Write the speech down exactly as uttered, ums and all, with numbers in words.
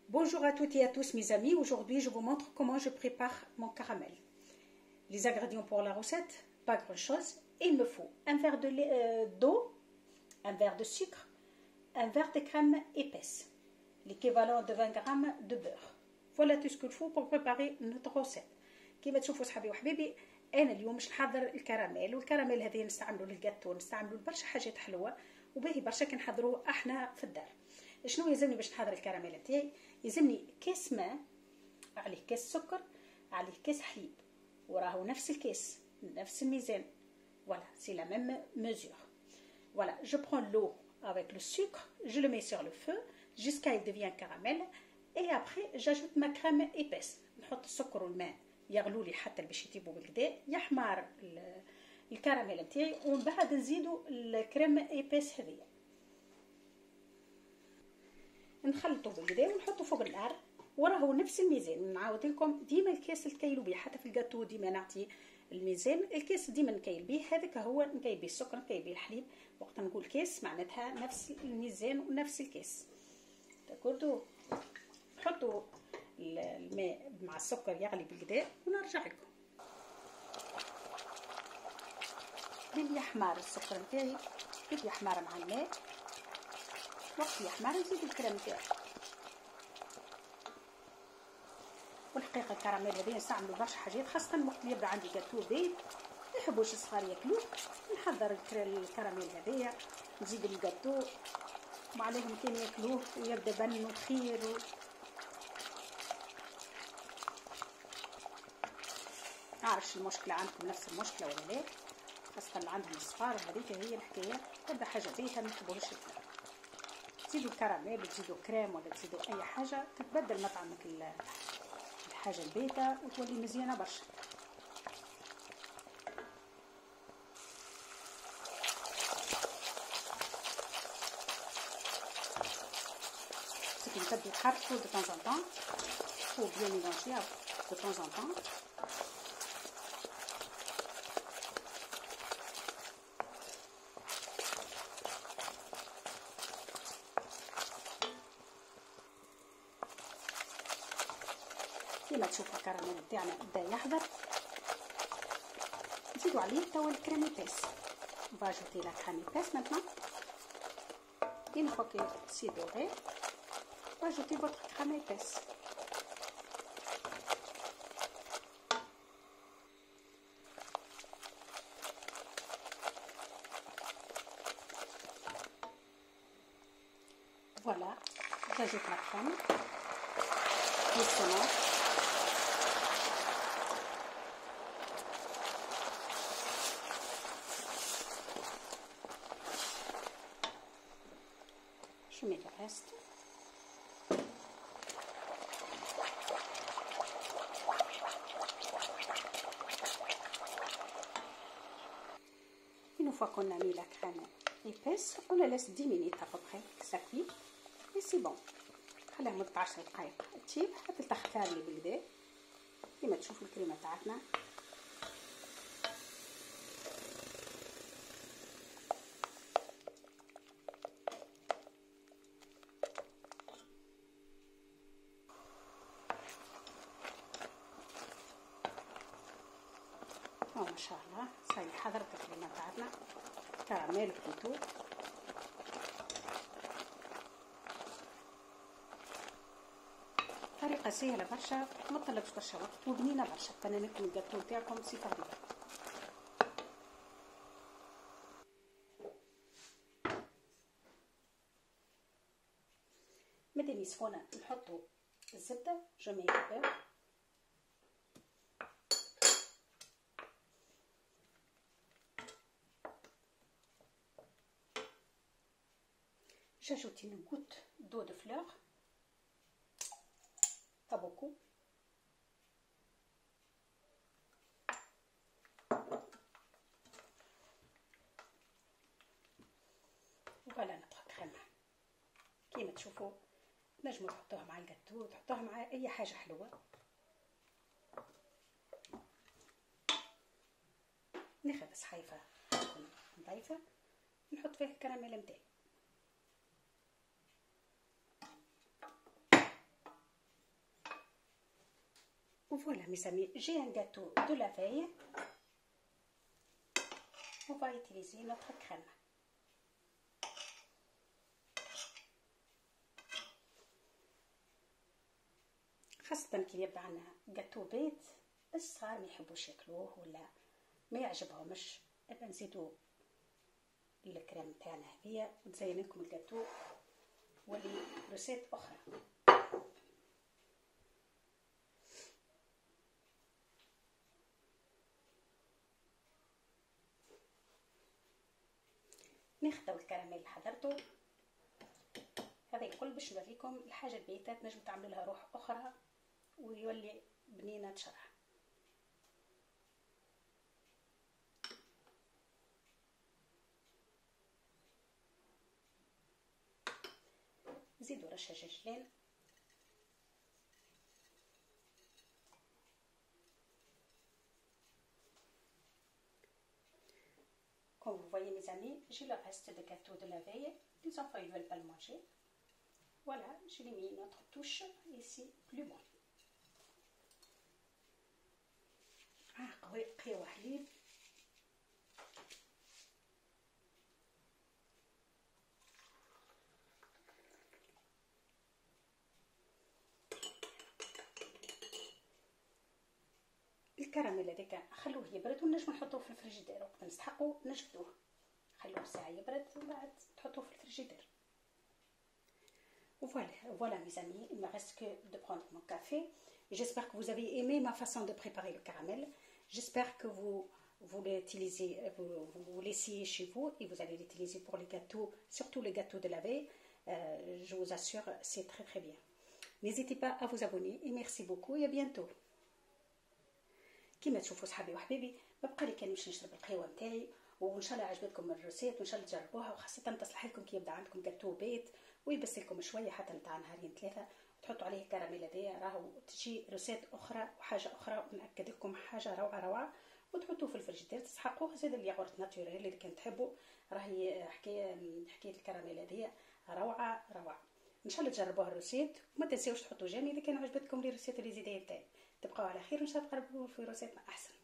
Bonjour à toutes et à tous mes amis, aujourd'hui je vous montre comment je prépare mon caramel. Les ingrédients pour la recette, pas grand chose. Il me faut un verre de lait, euh, d'eau, un verre de sucre, un verre de crème épaisse, l'équivalent de vingt grammes de beurre. Voilà tout ce qu'il faut pour préparer notre recette. كيما تشوفوا صحابي وحبيبي انا اليوم باش نحضر الكراميل، والكراميل هذه نستعملوا للجاتو، نستعملوا لبرشا حاجات حلوه وباهي برشا كنحضروه احنا في الدار. شنو يلزمني باش نحضر الكراميل نتاعي؟ يلزمني كاس ماء، عليه كاس سكر، عليه كاس حليب، وراهو نفس الكاس نفس الميزان. Voilà, c'est la même mesure. Voilà, je prends l'eau avec le sucre, je le mets sur le feu jusqu'à il devient caramel, et après j'ajoute ma crème épaisse. نحط السكر والماء يغلوا لي حتى باش يطيبوا بالكدا يحمر الكراميل نتاعي، ومن بعد نزيدوا الكريم ايبيس هذيا نخلطوا بالكدا ونحطوا فوق النار، وراهو نفس الميزان. نعاود لكم ديما الكاس اللي تكيلوا به حتى في الجاتو ديما نعطي الميزان، الكاس ديما نكيل به هذاك هو، نكيل به السكر نكيل به الحليب. وقت نقول كاس معناتها نفس الميزان ونفس الكاس. داكوردو، نحطوا الماء مع السكر يغلي بالكدا ونرجع لكم. لين يحمر السكر نتاعي، كيف يحمر مع الماء، وقت يحمر نزيد الكريم نتاعي. والحقيقه الكراميل هذا نستعملوا برشا حاجات، خاصه وقت اللي يبدا عندي جاتو بيت ما يحبوش الصغار ياكلوه، نحضر الكراميل هذايا نزيد الجاتو وعليهم كان ياكلوه ويبدا بن وخير و... نعرفش المشكله عندكم نفس المشكله ولا لا، خاصه اللي عندهم الصغار هذيك هي الحكايه، تبدا حاجه بيتها ما يحبوهاش ياكلوها. تزيدوا الكراميل، تزيدوا كريم ولا تزيدوا اي حاجه تتبدل مطعمك الحاجه البيتة وتولي مزيانه برشا. c'est تبدو تحركوا de temps en temps, faut bien mélanger de temps en temps. كيما تشوفوا الكراميل تاعنا بدا يحضر، نزيدوا عليه توا الكريم ايبيس. on va ajouter la crème épaisse maintenant. une fois que c'est doré, vous ajoutez votre crème épaisse. Voilà, j'ajoute la crème doucement. Je mets le reste. Une fois qu'on a mis la crème épaisse, on la laisse dix minutes à peu près, que ça cuit. Et c'est bon. خليها مدة عشر دقائق تطيب حتى تخفر لي بالكدا كيما تشوفوا الكريمة تاعتنا. ما شاء الله صاي حضرت الكريمه تاعتنا كراميل بلوتو. طريقه سهله برشا، ما تطلبش برشا وقت وبنينه برشا. انا ناكل الجاتو تاعكم سي فابي. مادامي سخونه نحطوا الزبده، جو مي البيض. J'ajoute une goutte d'eau de fleur, pas beaucoup. Voilà notre crème. كيما تشوفوا نجموا تحطوها مع الجاتو، تحطوها مع اي حاجه حلوه. ناخذ صحيفه تكون نظيفه نحط فيها الكراميل نتاعي. Voilà mes amis, j'ai un gâteau de la veille. On va utiliser notre crème. خاصة كي يبقى عندنا جاتو بيت الصغار ما يحبوش ياكلوه ولا ما يعجبهمش، نبقى نزيدو الكريم تاعنا هذيا وتزين لكم الجاتو ولي روسيت اخرى. ناخدو الكراميل اللي حضرته هذا الكل باش نوريكم الحاجه البيتة تنجموا تعملوا لها روح اخرى ويولي بنينه شرح. نزيدو رشه جنجلان Comme vous voyez mes amis, j'ai le reste de gâteau de la veille. Les enfants ils veulent pas le manger. Voilà, j'ai mis notre touche ici plus loin. Ah, قهوة قهوة حليب. الكراميل هذاك خلوه يبرد ونجمو نحطوه في الفريجيدير وقت نستحقو نجبدوه. خلوه ساعة يبرد ومن بعد تحطوه في الفريجيدير. Voilà, voilà mes amis, il me reste que de prendre mon café. J'espère que vous avez aimé ma façon de préparer le caramel. J'espère que vous, vous l'utilisez, vous, vous l'essayez chez vous et vous allez l'utiliser pour les gâteaux, surtout les gâteaux de la veille. Euh, je vous assure, c'est très très bien. N'hésitez pas à vous abonner et merci beaucoup et à bientôt. كما تشوفوا صحابي وحبيبي ببقى لي كان نمشي نشرب القهوه نتاعي، وان شاء الله عجبتكم الروسيت وان شاء الله تجربوها، وخاصه تصلح لكم كي يبدا عندكم جاتو بيت ويبس لكم شويه حتى نتاع نهارين ثلاثه وتحطوا عليه الكراميل هذيا، راهو تجي روسيت اخرى وحاجه اخرى ونأكد لكم حاجه روعه روعه، وتحطوه في الفريجيدير تسحقوه. زيد الياغورت ناتوريل اللي كان تحبوا، راهي حكايه حكايه الكراميل هذيا روعه روعه. ان شاء الله تجربوها الروسيت وما تنساوش تحطوا جيم اذا كان عجبتكم لي روسيت لي زيدايا تاعي. تبقاو على خير وان شاء الله تقربوا في روسيتنا احسن.